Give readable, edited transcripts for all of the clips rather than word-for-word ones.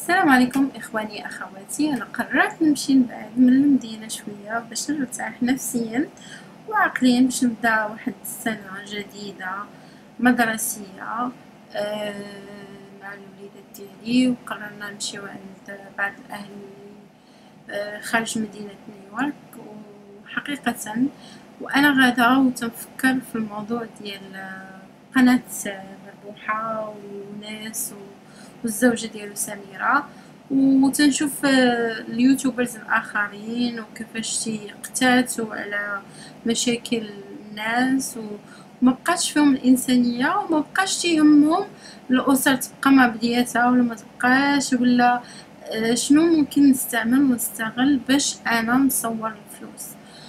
السلام عليكم اخواني اخواتي. انا قررت نمشي نبعد من المدينه شويه باش نرتاح نفسيا وعقليا باش نبدا واحد السنه جديده مدرسيه مع الوليدات ديالي. وقررنا نمشيو عند بعض الاهل خارج مدينه نيويورك. وحقيقه وانا غادا وتنفكر في الموضوع ديال قناه مربوحه وناس والزوجة ديالو سميرة، وتنشوف اليوتيوبرز الآخرين وكيفاش تيقتاتوا على مشاكل الناس ومبقاش فيهم الإنسانية ومبقاش تيهمهم الأسر تبقى مع بدياتها ولا ما تبقاش، ولا شنو ممكن نستعمل ونستغل باش أنا نصور الفلوس.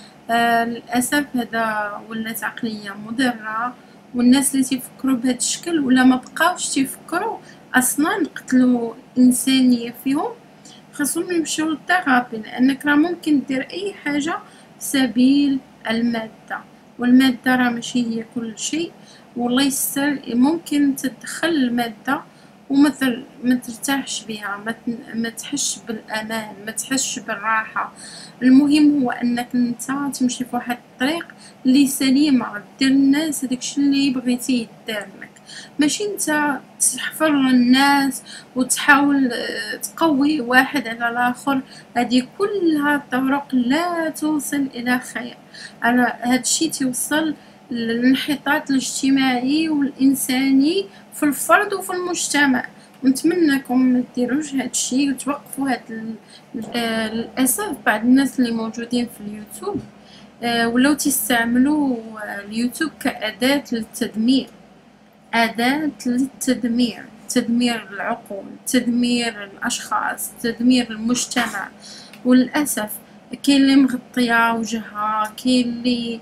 للأسف هذا ولات عقلية مضرة، والناس اللي تيفكروا بهذا الشكل ولا ما بقاوش تيفكروا اصلا نقتلوا انسانيه فيهم، خاصهم يمشيو للثيرابي، لانك راه ممكن دير اي حاجه في سبيل الماده، والماده راه ماشي هي كل شيء. والله يستر ممكن تدخل الماده وما ترتاحش بها، ما تحش بالامان، ما تحش بالراحه. المهم هو انك انت تمشي في واحد الطريق اللي سليمه، دير الناس داكشي اللي بغيتي يدار لك، ماشي انت تحفر الناس وتحاول تقوي واحد على الاخر. هذه كلها طرق لا توصل الى خير. على هذا الشيء توصل للانحطاط الاجتماعي والانساني في الفرد وفي المجتمع. ونتمنىكم ما ديروش هذا الشيء وتوقفوا هذا. للاسف بعض الناس اللي موجودين في اليوتيوب ولاو تستعملوا اليوتيوب كأداة للتدمير، أداة للتدمير، تدمير العقول، تدمير الأشخاص، تدمير المجتمع. وللأسف كاين اللي مغطية وجهها، كاين اللي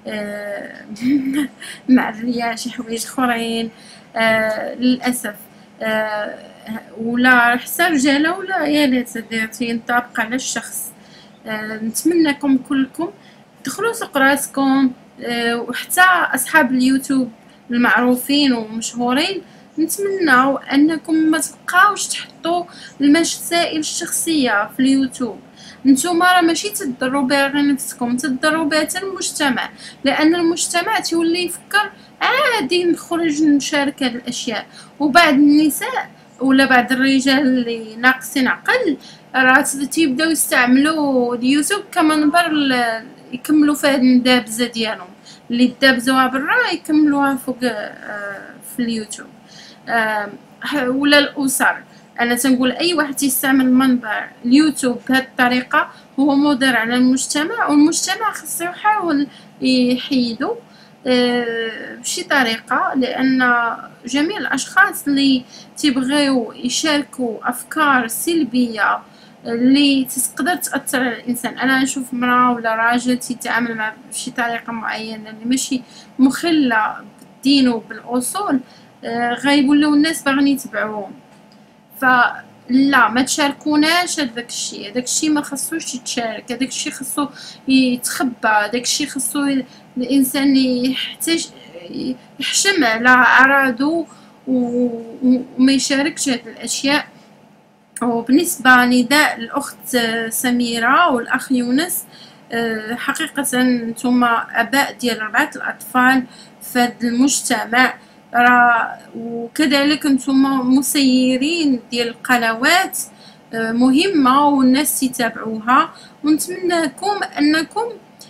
مع الرياء شي حوايج اخرين للأسف. ولا حتى رجاله ولا عيالات تينطبق على الشخص. نتمنىكم كلكم دخلوا سوق راسكم، وحتى اصحاب اليوتيوب المعروفين ومشهورين نتمنىو انكم ما تبقاوش تحطوا المسائل الشخصيه في اليوتيوب. نتوما راه ماشي تضروا بها غير نفسكم، تضروا بها حتى المجتمع، لان المجتمع تولي يفكر عادي نخرج نشارك هاد الاشياء. وبعض النساء ولا بعض الرجال اللي ناقصين عقل راه تيبداو يستعملوا اليوتيوب كمنبر يكملوا فيه الندابزه ديالهم اللي دابزوها برا يكملوها فوق في اليوتيوب. ولا الاسر، انا تنقول اي واحد يستعمل منبر اليوتيوب بهذه الطريقه هو مضر على المجتمع، والمجتمع خصو يحاول يحيدو بشي طريقه، لان جميع الاشخاص اللي تيبغيو يشاركوا افكار سلبيه اللي تقدر تاثر على الانسان. انا نشوف مراه ولا راجل تيتعامل مع بشي طريقه معينه اللي ماشي مخله بالدين وبالاصول، غيولوا الناس باغيين يتبعوهم. فلا ما تشاركوناش هذاك الشيء، هذاك الشيء ما خصوش يتشارك، هذاك الشيء خصو يتخبى، هذاك الشيء خصو الانسان يحتاج يحشم على اعراضه وما يشاركش هذه الاشياء. وبالنسبه نداء الاخت سميره والاخ يونس، حقيقه نتوما اباء ديال 4 الاطفال في هذا المجتمع، وكذلك نتوما مسيرين ديال القنوات مهمه والناس يتابعوها. ونتمنىكم انكم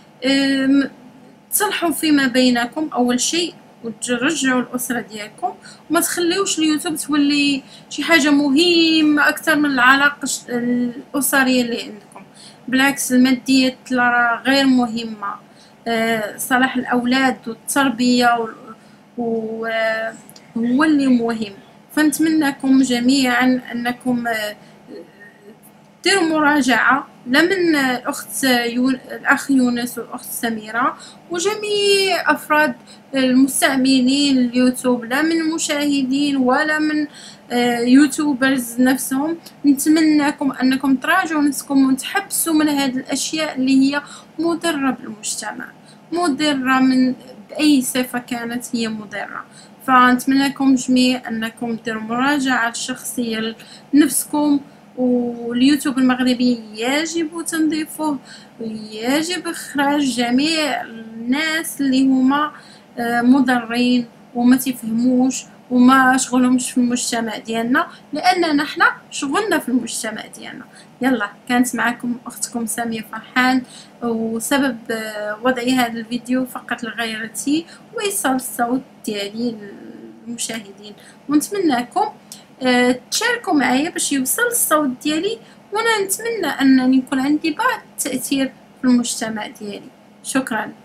تصلحوا فيما بينكم اول شيء وترجعوا الاسره ديالكم، وما تخليوش اليوتيوب تولي شي حاجه مهمه اكثر من العلاقه الاسريه اللي عندكم. بالعكس الماديات راه غير مهمه، صلاح الاولاد والتربيه هو اللي مهم. فنتمنىكم جميعا انكم ديروا مراجعه لا من الاخ يونس والاخت سميره وجميع افراد المستعملين اليوتيوب، لا من المشاهدين ولا من يوتيوبرز نفسهم. نتمنىكم انكم تراجعوا نفسكم وتحبسوا من هذه الاشياء اللي هي مضره بالمجتمع، مضره من باي صفه كانت هي مضره. فنتمنى لكم جميع انكم ديروا مراجعة شخصية لنفسكم. واليوتيوب المغربي يجب تنظيفه، ويجب اخراج جميع الناس اللي هما مضرين وما تفهموش وما شغلهمش في المجتمع ديالنا، لاننا حنا شغلنا في المجتمع ديالنا. يلا، كانت معكم اختكم سامية فرحان، وسبب وضعي هذا الفيديو فقط لغيرتي وإيصال الصوت ديالي للمشاهدين. ونتمنىكم تشاركوا معايا باش يوصل الصوت ديالي، وانا نتمنى انني يكون عندي بعض التأثير في المجتمع ديالي. شكرا.